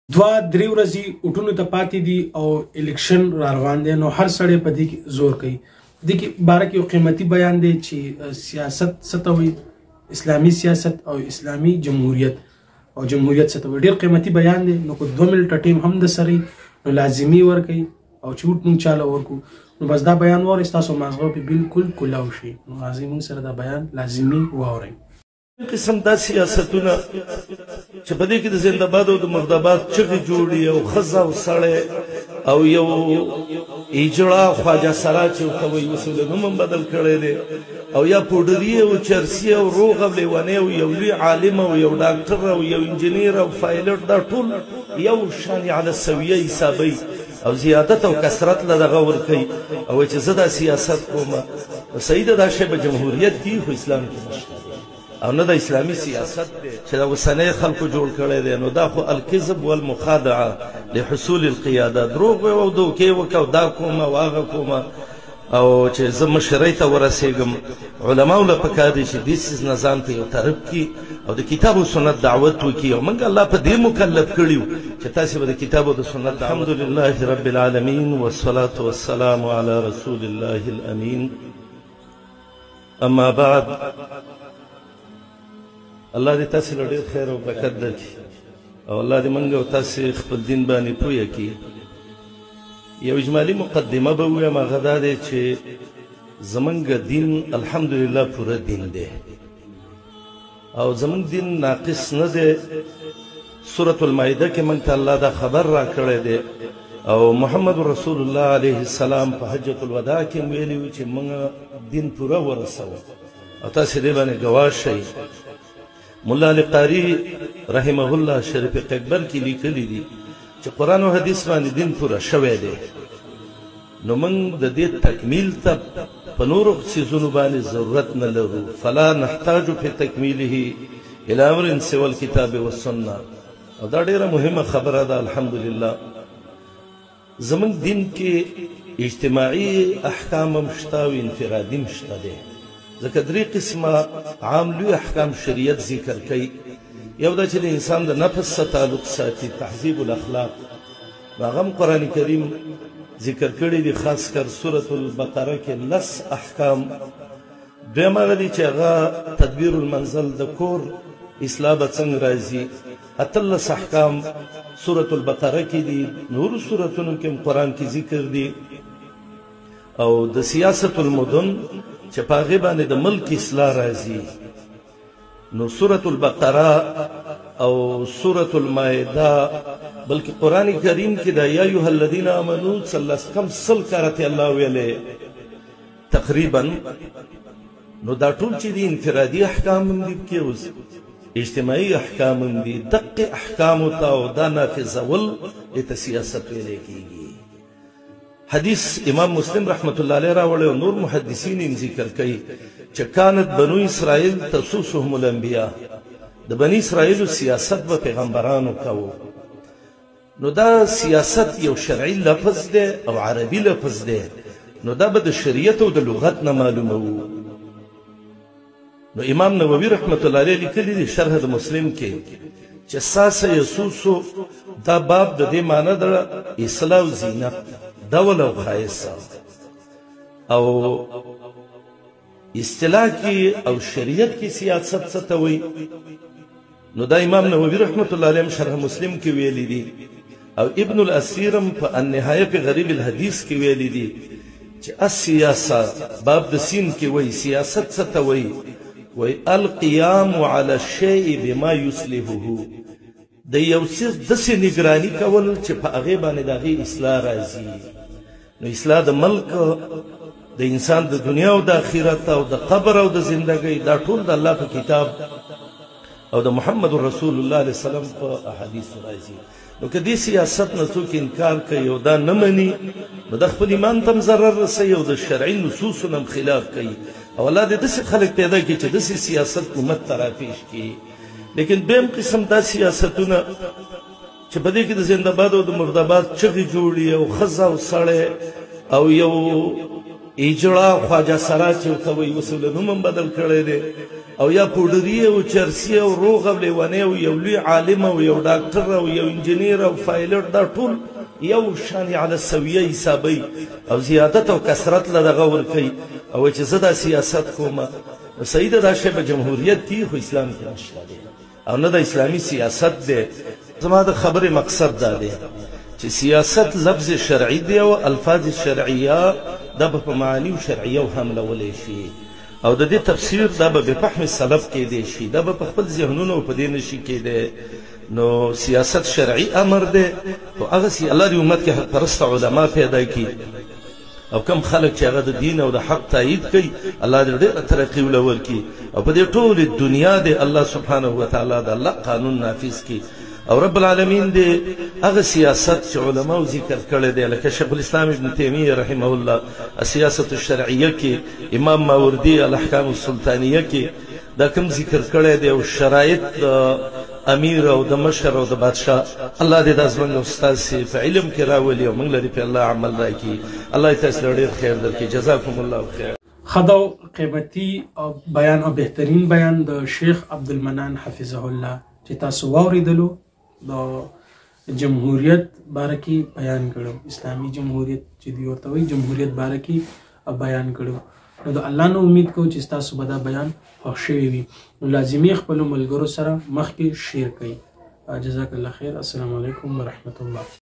دوه درې ورځې اوټونو ته پاتې دي او الیکشن را روان دی، نو هر سړی په دې کې زور کوي. دې کې باره کې یو قیمتي بیان دی چې سیاست څه ته وایي، اسلامي سیاست او اسلامي جمهوریت او جمهوریت څه ته وایي. ډېر قیمتي بیان دی. نو که 2 منټه ټیم هم د سره نو لازمي ورکوي او چې ووټ مونږ چاله ورکو نو بس دا بیان واورئ، ستاسو مازغه پې بالکل کلاو شي. نو راځئ مونږ سره دا بیان لازمي واورئ. قسم دا سیاستونه چې په دې کې د زنده‌باد او د مرده‌باد چغې جوړي او ښځه او سړی او یو ایجړه خواجه سرا چې ورته وایي اوس یې نوم هم بدل کړی دی، او یا پوډري او چرسي او روغ او لیونی او یو لوی عالم او یو ډاکټر او یو انجینیر او پایلټ، دا ټول یو شان علی السویه حسابوي او زیادت او کثرت له دغه ورکوي او چې زه دا سیاست کوم. صحیح ده، دا شی به جمهوریت کي خو اسلام کې نشته او نه د اسلامي سیاست دی چې دا اوسنی خلکو جوړ کړی دی. نو دا خو الکذب والمخادعه لحصول القیاده، دروغ وایي او دوکې وکړه او دا کومه او هغه کومه، او چې زه مشرۍ ته ورسېږم. علماو له پکار دی چې دې څیز نه ځان په یو طرف کي او د کتاب او سنت دعوت وکړي، او موږ الله په دې مکلف کړي یو چې تاسې به د کتاب او د سنت الحمد لله رب العالمین والصلاة والسلام علی رسول الله الامین. اما بعد، الله دې تاسې له ډېر خیر او برکت درکړي او الله دې موږ او تاسې خپل دین باندې پویه کړي. یو اجمالي مقدمه به ووایم، هغه دا دی چې زموږ دین الحمدلله پوره دین دی او زموږ دین ناقص نه دی. سورة المائده کې موږ ته الله دا خبر را کړی دی او محمد رسول الله علیه السلام په حجة الوداع کې ویلي وو چې موږ دین پوره ورسوو او تاسې دې باندې ګواه شئ. مولا علی قاری رحمه الله شریف اکبر کې لیکلي دي چې قرآن او حدیث باندې دین پوره شوی دی، نو موږ د دې تکمیل ته په نورو څیزونو باندې ضرورت نه لرو. فلا نحتاج فی تکمیله الی امر سوى الکتاب والسنه. او دا ډیره مهمه خبره ده. الحمدلله زموږ دین کې اجتماعي احکام هم شته او انفرادي هم شته دی، ځکه 3 قسمه عام لوی احکام شریعت ذکر کوي. یو دا چې د انسان د نفس سره تعلق ساتي، تهذیب الاخلاق، هغه هم قرآن کریم ذکر کړي دي، خاص کر سورة البقره کې 10 احکام. دویم هغه دي چې هغه تدبیر المنزل، د کور اصلاح به څنګه راځي. 18 احکام سورة البقره کې دي، نورو سورتونو کې هم قرآن کې ذکر دي. او د سیاست المدن چې په هغې باندې د ملک اصلاح راځي، نو سورة البقره او سورة المائده، بلکې قرآن کریم کې دا یا ایها الذین آمنو 100 کرته الله ویلې تقریبا. نو دا ټول چې دي انفرادي احکام هم دي کې اوس اجتماعي احکام هم دي. دقه احکامو ته او دا نافذول دې سیاست ویلې کېږي. حدیث امام مسلم رحمت الله علیه راوړی او نور محدثین یې ذکر کوي چې کانت بنو اسرائیل تسوسهم الانبیاء، د بني اسرائیلو سیاست به پیغمبرانو کوو. نو دا سیاست یو شرعي لفظ دی او عربي لفظ دی، نو دا به د شریعت او د لغت نه معلومه وو. نو امام نووي رحمت الله علیه لیکلي دي شرح د مسلم کې چې ساسه یسوسو دا باب د دې معنی ده اصلاح او زینت، ډول او ښایسته. او اصطلاح کې او شریعت کې سیاست څه ته وایي، نو دا امام نووي رحمت الله علیه شرح مسلم کې ویلي دي او ابن الاثیر هم په النهایه په غریب الحدیث کې ویلي دي چې السیاسه باب د سین کې وایي سیاست څه ته وایي، وایي القیام علی الشیء بما یصلحه، د یو څه داسې نگراني کول چې په هغې باندې د هغې اصلاح راځي. نو اصلاح د ملک، د انسان د دنیا او د آخرت او د قبر او د زندګۍ، دا ټول د الله په کتاب او د محمد رسول الله علیه وسلم په احادیثو راځي. نو که دې سیاست نه څوک انکار کوي او دا نه مني، نو د خپل ایمان ته هم ضرر رسوي او د شرعي نصوصو نه هم خلاف کوي. او الله دې داسې خلک پیدا کړي چې داسې سیاست امت ته راپېښ کړي. لیکن دویم قسم دا سیاستونه چې په دې کې د زنده‌باد او د مرده‌باد چغې جوړي او ښځه او سړی او یو ایجړه خواجه سرا چې ورته وایي اوس یې نوم هم بدل کړی دی او یا پوډري او چرسي او روغ او لیونی او یو لوی عالم او یو ډاکټر او یو انجینیر او پایلوټ دا ټول یو شان علی السویه حسابي او زیادت او کثرت له دغه ورکوي او چې زه دا سیاست کوم صحیح ده دا شی به جمهوریت دی خو اسلام کې نشته دی او نه د اسلامي سیاست دی زما د خبرې مقصد دا دی چې سیاست لفظ شرعي دی او الفاظ شرعیه دا به په معانی شرعیه حملولی شي او د دې تفسیر دا به بفهم سلف کې دی شي دا به په خپل ذهنونو په دې نشي کېدی نو سیاست شرعي امر دی خو هغه سي الله دې امت کې حق پرست علما پیدا کړي او کم خلک چې هغه د دین او د حق تایید کوي الله دې ډېره ترقي وله ورکړي او په دې ټولې دنیا دې الله سبحانه وتعالی د الله قانون نافذ کړي او رب العالمین دې هغه سیاست چې علماو ذکر کړی دی لکه شیخ الاسلام ابن تیمیه رحمه الله السیاست الشرعیه کې امام ماوردي الاحکام السلطانیه کې دا کوم ذکر کړی دی او شرایط د امیر او د مشر او د بادشاه الله دې دا زموږ استاد سي په علم کې راولي او موږ لري په الله عمل راکړي الله تاسو ډېر خیر درکړي جزاکم الله خیر خدا قیمتي او بیان او بهترین بیان د شیخ عبدالمنان حفظه الله چې تاسو واوریدلو د جمهوریت باره کې بیان کړو اسلامي جمهوریت چې دی ورته وایي جمهوریت باره کې بیان کړو نو د الله نه امید کوم چې تاسو به دا بیان خوښ شوی وي نو لازمي خپلو ملګرو سره مخکې شیر کړئ جزاک الله خیر السلام علیکم ورحمت الله